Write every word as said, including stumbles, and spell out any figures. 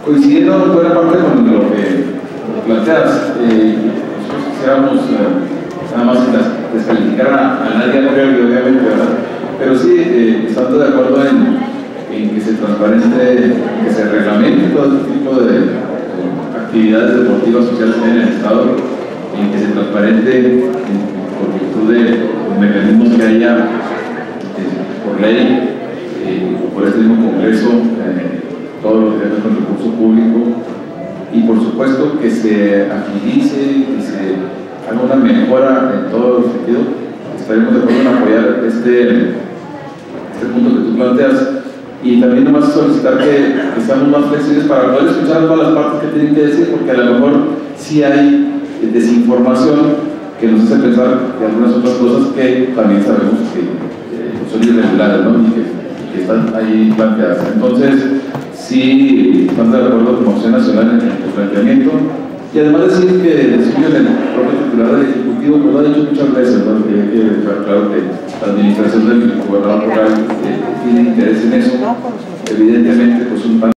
coincidiendo en buena parte con lo que planteas, eh, nosotros quisiéramos eh, nada más descalificar a, a nadie a priori, obviamente, ¿verdad? Pero sí, eh, estando de acuerdo en, en que se transparente, que se reglamente todo este tipo de, de actividades deportivas sociales en el Estado, en que se transparente en, por virtud de los mecanismos que haya eh, por ley, eh, por este mismo Congreso, eh, todo lo que tenga con recurso público, y por supuesto que se agilice, que se haga una mejora en todo el sentido. Estaremos de acuerdo en apoyar este, este punto que tú planteas, y también nomás solicitar que, que seamos más flexibles para poder escuchar a todas las partes que tienen que decir, porque a lo mejor sí hay desinformación que nos hace pensar de algunas otras cosas que también sabemos que eh, son irregulares, ¿no? y, que, y que están ahí planteadas. Entonces, sí, estamos de acuerdo con Acción Nacional en el planteamiento, y además decir que el propio titular del Ejecutivo pues lo ha dicho muchas veces, ¿no? que hay que dejar claro que la administración del gobernador rural eh, tiene interés en eso, evidentemente pues un